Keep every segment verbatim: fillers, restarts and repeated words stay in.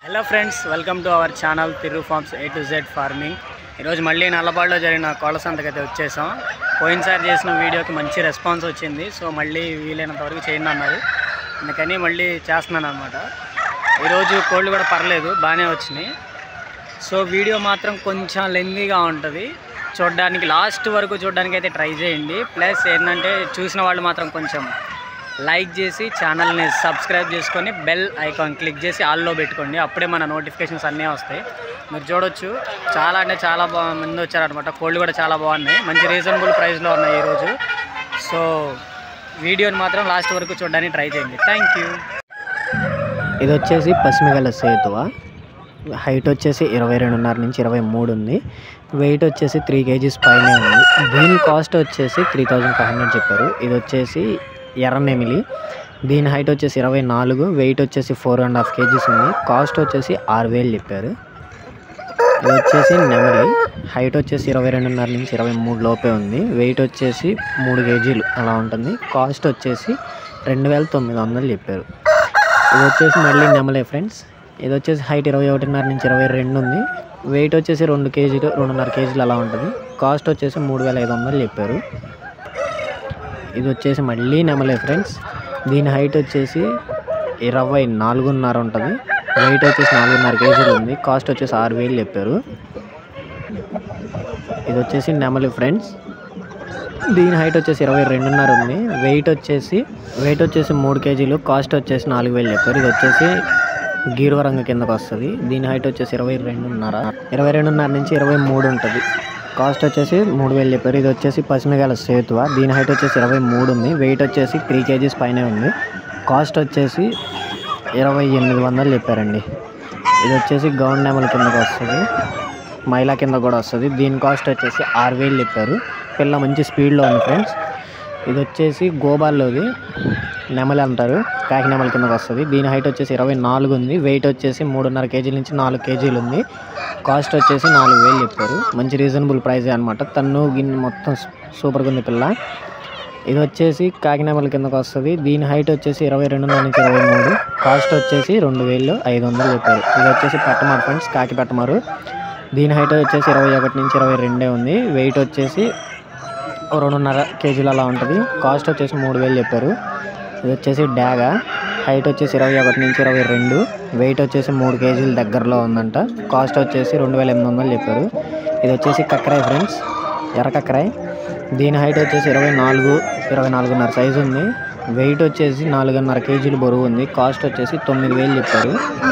Hello friends, welcome to our channel Tiru farms A to Z farming. ఈరోజు మళ్ళీ నల్లబాడులో జరిగిన కోళ్ళ సంతకైతే వచ్చేసాం. పోయినసారి చేసిన వీడియోకి మంచి రెస్పాన్స్ వచ్చింది. సో మళ్ళీ వీలైనంత వరకు చేయండి అన్నారు, అందుకని మళ్ళీ చేస్తున్నాను అనమాట. ఈరోజు కోళ్ళు కూడా పర్లేదు, బాగానే వచ్చినాయి. సో వీడియో మాత్రం కొంచెం లెందీగా ఉంటుంది, చూడడానికి లాస్ట్ వరకు చూడడానికి అయితే ట్రై చేయండి. ప్లస్ ఏంటంటే చూసిన వాళ్ళు మాత్రం కొంచెం లైక్ చేసి ఛానల్ని సబ్స్క్రైబ్ చేసుకొని బెల్ ఐకాన్ క్లిక్ చేసి ఆల్లో పెట్టుకోండి, అప్పుడే మన నోటిఫికేషన్స్ అన్నీ వస్తాయి. మీరు చూడొచ్చు, చాలా అంటే చాలా బా మంది వచ్చారనమాట. కోళ్ళు కూడా చాలా బాగున్నాయి, మంచి రీజనబుల్ ప్రైస్లో ఉన్నాయి ఈరోజు. సో వీడియోని మాత్రం లాస్ట్ వరకు చూడడానికి ట్రై చేయండి. Thank you. ఇది వచ్చేసి పసిమిగల సేతువ. హైట్ వచ్చేసి ఇరవై రెండున్నర నుంచి ఇరవై మూడు ఉంది. వెయిట్ వచ్చేసి త్రీ కేజీస్ పైన ఉంది. దీని కాస్ట్ వచ్చేసి త్రీ థౌజండ్ ఫైవ్ హండ్రెడ్ చెప్పారు. ఇది వచ్చేసి ఎర్రనెమిలి. దీని హైట్ వచ్చేసి ఇరవై నాలుగు, వెయిట్ వచ్చేసి ఫోర్ అండ్ హాఫ్ కేజీస్ ఉంది. కాస్ట్ వచ్చేసి ఆరు వేలు చెప్పారు. ఇది వచ్చేసి నెమిలి. హైట్ వచ్చేసి ఇరవై రెండున్నర నుంచి ఇరవై మూడు లోపే ఉంది. వెయిట్ వచ్చేసి మూడు కేజీలు అలా ఉంటుంది. కాస్ట్ వచ్చేసి రెండు వేల తొమ్మిది వందలు చెప్పారు. ఇది వచ్చేసి మళ్ళీ నెమలే ఫ్రెండ్స్. ఇది వచ్చేసి హైట్ ఇరవై ఒకటిన్నర నుంచి ఇరవై రెండు ఉంది. వెయిట్ వచ్చేసి రెండు కేజీలు రెండున్నర కేజీలు అలా ఉంటుంది. కాస్ట్ వచ్చేసి మూడు వేల ఐదు వందలు చెప్పారు. ఇది వచ్చేసి మళ్ళీ నెమలే ఫ్రెండ్స్. దీని హైట్ వచ్చేసి ఇరవై నాలుగున్నర ఉంటుంది. వెయిట్ వచ్చేసి నాలుగున్నర కేజీలు ఉంది. కాస్ట్ వచ్చేసి ఆరు వేలు చెప్పారు. ఇది వచ్చేసి నెమలి ఫ్రెండ్స్. దీని హైట్ వచ్చేసి ఇరవై రెండున్నర ఉంది. వెయిట్ వచ్చేసి వెయిట్ వచ్చేసి మూడు కేజీలు. కాస్ట్ వచ్చేసి నాలుగు వేలు చెప్పారు. ఇది వచ్చేసి గీరువ రంగు కిందకు వస్తుంది. దీని హైట్ వచ్చేసి ఇరవై రెండున్నర ఇరవై రెండున్నర నుంచి ఇరవై మూడు ఉంటుంది. కాస్ట్ వచ్చేసి మూడు వేలు చెప్పారు. ఇది వచ్చేసి పసిమిగల సేతువ. దీని హైట్ వచ్చేసి ఇరవై మూడు ఉంది. వెయిట్ వచ్చేసి త్రీ కేజీస్ పైనే ఉంది. కాస్ట్ వచ్చేసి ఇరవై ఎనిమిది వందలు చెప్పారండి. ఇది వచ్చేసి గౌండ్ నెమల కిందకు వస్తుంది, మైలా కింద కూడా వస్తుంది. దీని కాస్ట్ వచ్చేసి ఆరు వేలు చెప్పారు. పిల్ల మంచి స్పీడ్లో ఉంది ఫ్రెండ్స్. ఇది వచ్చేసి గోబాల్లోది నెమలి అంటారు, కాకి నెమల కిందకు వస్తుంది. దీని హైట్ వచ్చేసి ఇరవై నాలుగు ఉంది. వెయిట్ వచ్చేసి మూడున్నర కేజీల నుంచి నాలుగు కేజీలు ఉంది. కాస్ట్ వచ్చేసి నాలుగు వేలు చెప్పారు. మంచి రీజనబుల్ ప్రైజే అనమాట. తన్ను గిన్నె మొత్తం సూపర్గా ఉంది పిల్ల. ఇది వచ్చేసి కాకి నెమల కిందకు వస్తుంది. దీని హైట్ వచ్చేసి ఇరవై రెండున్నర నుంచి ఇరవై మూడు. కాస్ట్ వచ్చేసి రెండు వేలు ఐదు వందలు చెప్పారు. ఇది వచ్చేసి పెట్టమారు ఫ్రెండ్స్, కాకి పెట్టమారు. దీని హైట్ వచ్చేసి ఇరవై ఒకటి నుంచి ఇరవై రెండే ఉంది. వెయిట్ వచ్చేసి రెండున్నర కేజీలు అలా ఉంటుంది. కాస్ట్ వచ్చేసి మూడు వేలు చెప్పారు. ఇది వచ్చేసి డాగా. హైట్ వచ్చేసి ఇరవై ఒకటి నుంచి ఇరవై రెండు. వెయిట్ వచ్చేసి మూడు కేజీల దగ్గరలో ఉందంట. కాస్ట్ వచ్చేసి రెండు వేల ఎనిమిది వందలు చెప్పారు. ఇది వచ్చేసి కక్కరాయ్ ఫ్రెండ్స్, ఎర్ర కక్కరాయ్. దీని హైట్ వచ్చేసి ఇరవై నాలుగు ఇరవై నాలుగున్నర సైజు ఉంది. వెయిట్ వచ్చేసి నాలుగున్నర కేజీలు బరువు ఉంది. కాస్ట్ వచ్చేసి తొమ్మిది వేలు చెప్పారు.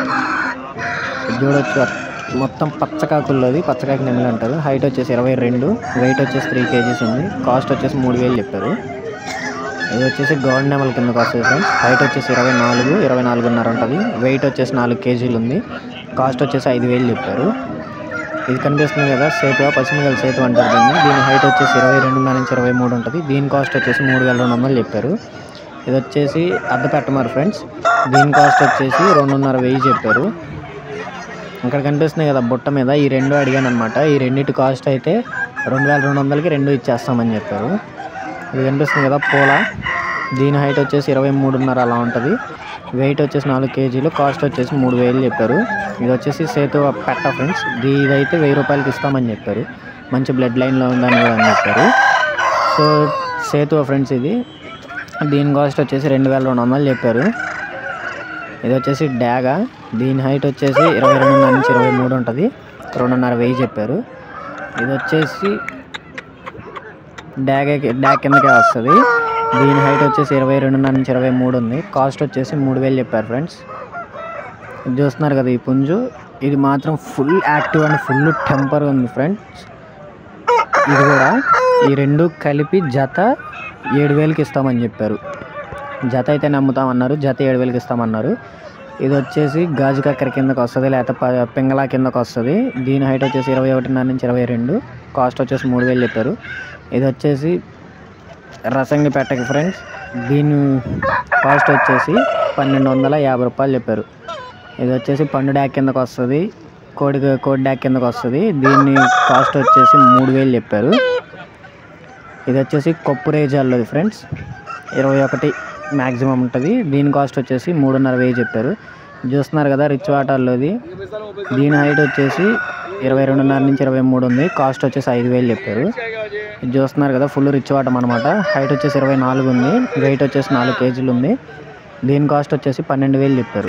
చూడొచ్చు మొత్తం పచ్చకాకుల్లోది, పచ్చకాకి నెమలి అంటారు. హైట్ వచ్చేసి ఇరవై రెండు, వెయిట్ వచ్చేసి త్రీ కేజీస్ ఉంది. కాస్ట్ వచ్చేసి మూడు వేలు చెప్పారు. ఇది వచ్చేసి గౌండ్ నెమల కిందకు వస్తుంది ఫ్రెండ్స్. హైట్ వచ్చేసి ఇరవై నాలుగు ఇరవై నాలుగున్నర ఉంటుంది. వెయిట్ వచ్చేసి నాలుగు కేజీలు ఉంది. కాస్ట్ వచ్చేసి ఐదు వేలు చెప్పారు. ఇది కనిపిస్తుంది కదా సేతువ, పసిమిగల సేతువ అంటారు దీన్ని. దీని హైట్ వచ్చేసి ఇరవై రెండున్నర నుంచి ఇరవై మూడు ఉంటుంది. దీని కాస్ట్ వచ్చేసి మూడు వేల రెండు వందలు చెప్పారు. ఇది వచ్చేసి అద్దె పెట్టమారు ఫ్రెండ్స్. దీని కాస్ట్ వచ్చేసి రెండున్నర వెయ్యి చెప్పారు. ఇక్కడ కనిపిస్తుంది కదా బుట్ట మీద, ఈ రెండు అడిగాను అనమాట. ఈ రెండింటి కాస్ట్ అయితే రెండు వేల రెండు వందలకి రెండు ఇచ్చేస్తామని చెప్పారు. ఇది కనిపిస్తుంది కదా పూల. దీని హైట్ వచ్చేసి ఇరవై మూడున్నర అలా ఉంటుంది. వెయిట్ వచ్చేసి నాలుగు కేజీలు. కాస్ట్ వచ్చేసి మూడు వేలు చెప్పారు. ఇది వచ్చేసి సేతువ పెట్ట ఫ్రెండ్స్. ఇదైతే వెయ్యి రూపాయలకి ఇస్తామని చెప్పారు. మంచి బ్లడ్ లైన్లో ఉందని కూడా అని చెప్పారు. సో సేతువ ఫ్రెండ్స్ ఇది. దీని కాస్ట్ వచ్చేసి రెండు వేల రెండు వందలు చెప్పారు. ఇది వచ్చేసి డాగా. దీని హైట్ వచ్చేసి ఇరవై రెండున్నర నుంచి ఇరవై మూడు ఉంటుంది. రెండున్నర వెయ్యి చెప్పారు. ఇది వచ్చేసి డాగా డాగ్ కిందకే వస్తుంది. దీని హైట్ వచ్చేసి ఇరవై రెండున్నర నుంచి ఇరవై మూడు ఉంది. కాస్ట్ వచ్చేసి మూడు వేలు చెప్పారు ఫ్రెండ్స్. ఇది చూస్తున్నారు కదా ఈ పుంజు, ఇది మాత్రం full active and full temper ఉంది ఫ్రెండ్స్. ఇది కూడా ఈ రెండు కలిపి జత ఏడు వేలకి ఇస్తామని చెప్పారు. జత అయితే నమ్ముతామన్నారు, జత ఏడు వేలకి ఇస్తామన్నారు. ఇది వచ్చేసి గాజు కక్కర కిందకు వస్తుంది, లేకపోతే పింగళా కిందకు వస్తుంది. దీని హైట్ వచ్చేసి ఇరవై ఒకటిన్నర నుంచి ఇరవై రెండు. కాస్ట్ వచ్చేసి మూడు వేలు చెప్పారు. ఇది వచ్చేసి రసంగి పెట్టకి ఫ్రెండ్స్. దీని కాస్ట్ వచ్చేసి పన్నెండు వందల యాభై రూపాయలు చెప్పారు. ఇది వచ్చేసి పండు డాక్ కిందకు వస్తుంది, కోడి కోడి డాక్ కిందకు వస్తుంది. దీన్ని కాస్ట్ వచ్చేసి మూడు వేలు చెప్పారు. ఇది వచ్చేసి కొప్పు రేజాల్లోది ఫ్రెండ్స్, ఇరవై ఒకటి మ్యాక్సిమం ఉంటుంది. దీని కాస్ట్ వచ్చేసి మూడున్నర వెయ్యి చెప్పారు. చూస్తున్నారు కదా రిచ్ వాటర్లోది. దీని హైట్ వచ్చేసి ఇరవై రెండున్నర నుంచి ఇరవై మూడు ఉంది. కాస్ట్ వచ్చేసి ఐదు వేలు చెప్పారు. ఇది చూస్తున్నారు కదా ఫుల్ రిచ్ వాటర్ అనమాట. హైట్ వచ్చేసి ఇరవై నాలుగు ఉంది. వెయిట్ వచ్చేసి నాలుగు కేజీలు ఉంది. దీని కాస్ట్ వచ్చేసి పన్నెండు వేలు చెప్పారు.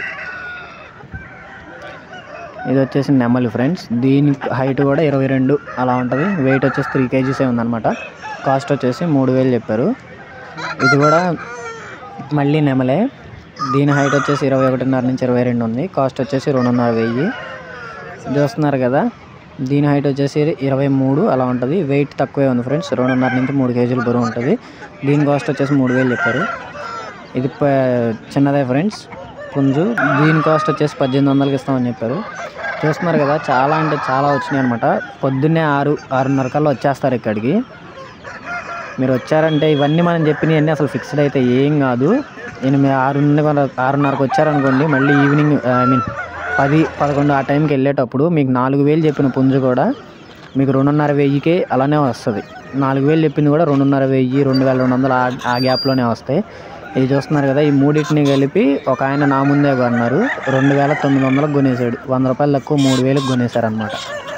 ఇది వచ్చేసి నెమలి ఫ్రెండ్స్. దీని హైట్ కూడా ఇరవై రెండు అలా ఉంటుంది. వెయిట్ వచ్చేసి త్రీ కేజీసే ఉందన్నమాట. కాస్ట్ వచ్చేసి మూడు వేలు చెప్పారు. ఇది కూడా మళ్ళీ నెమలే. దీని హైట్ వచ్చేసి ఇరవై ఒకటిన్నర నుంచి ఇరవై రెండు ఉంది. కాస్ట్ వచ్చేసి రెండున్నర వెయ్యి. చూస్తున్నారు కదా దీని హైట్ వచ్చేసి ఇరవై మూడు అలా ఉంటుంది. వెయిట్ తక్కువే ఉంది ఫ్రెండ్స్. రెండున్నర నుంచి మూడు కేజీలు బరువు ఉంటుంది. దీని కాస్ట్ వచ్చేసి మూడు వేలు చెప్పారు. ఇది చిన్నదే ఫ్రెండ్స్ పుంజు. దీని కాస్ట్ వచ్చేసి పద్దెనిమిది వందలకి ఇస్తామని చెప్పారు. చూస్తున్నారు కదా చాలా అంటే చాలా వచ్చినాయి అనమాట. పొద్దున్నే ఆరు ఆరున్నర కల్లా వచ్చేస్తారు ఇక్కడికి. మీరు వచ్చారంటే ఇవన్నీ మనం చెప్పినవన్నీ అసలు ఫిక్స్డ్ అయితే ఏం కాదు. ఎనిమిది ఆరున్నర ఆరున్నరకు వచ్చారనుకోండి, మళ్ళీ ఈవినింగ్ ఐ మీన్ పది పదకొండు ఆ టైంకి వెళ్ళేటప్పుడు మీకు నాలుగు వేలు చెప్పిన పుంజు కూడా మీకు రెండున్నర వెయ్యికే అలానే వస్తుంది. నాలుగు వేలు చెప్పింది కూడా రెండున్నర వెయ్యి రెండు వేల రెండు వందలు ఆ గ్యాప్లోనే వస్తాయి. ఇది చూస్తున్నారు కదా ఈ మూడింటిని కలిపి ఒక ఆయన నా ముందే కొన్నారు. రెండు వేల తొమ్మిది వందలకు కొనేసాడు. వంద రూపాయలు తక్కువ మూడు వేలకు కొనేసారు అనమాట.